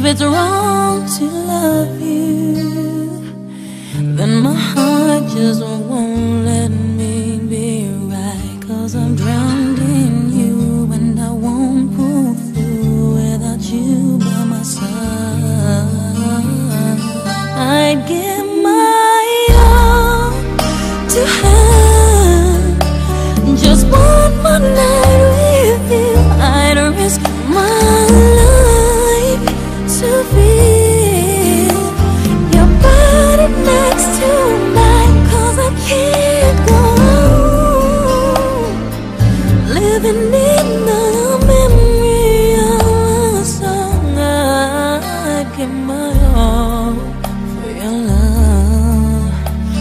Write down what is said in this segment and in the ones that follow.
it's wrong to love you, then my heart just won't let me be right. 'Cause I'm drowned in you and I won't pull through without you by my side. I'd give my all to have just one more night with you. I'd risk my life to feel your body next to mine. 'Cause I can't go on living in the memory of a song. I'd give my all for your love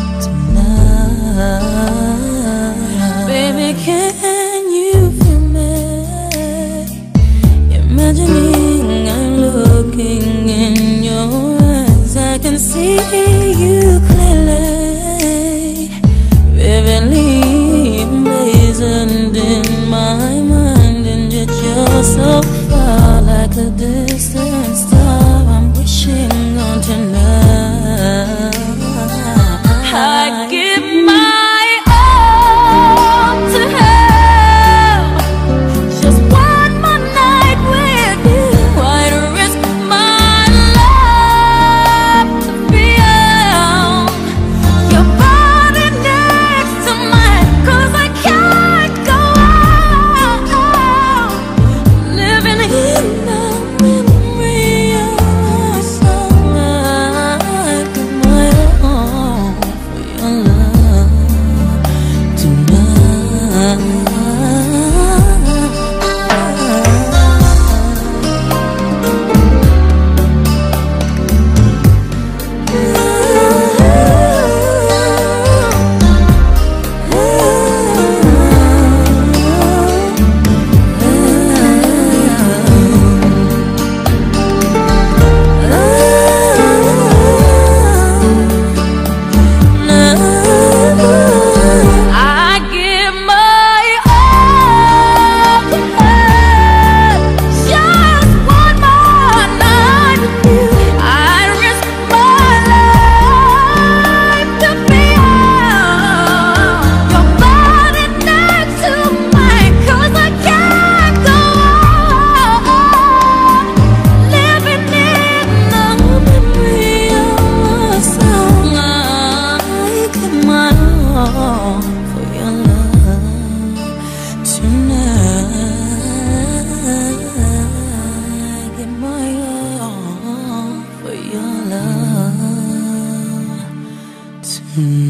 tonight. Baby, can you feel me? Imagining I'm looking in your eyes, I can see you clearly, vividly emblazoned in my mind. And yet you're so far, like a distant star I'm wishing on tonight. I give my all to have just one more night with you. I'd risk my love to feel your body next to mine. 'Cause I can't go on living in the memory of a song. I'd give my all for your love tonight. I give my all to have just one more night with you. I'd risk my life to feel your body next to mine. 'Cause I can't go on living in the memory of a song. I give my all for your love tonight. I give my all for your love tonight.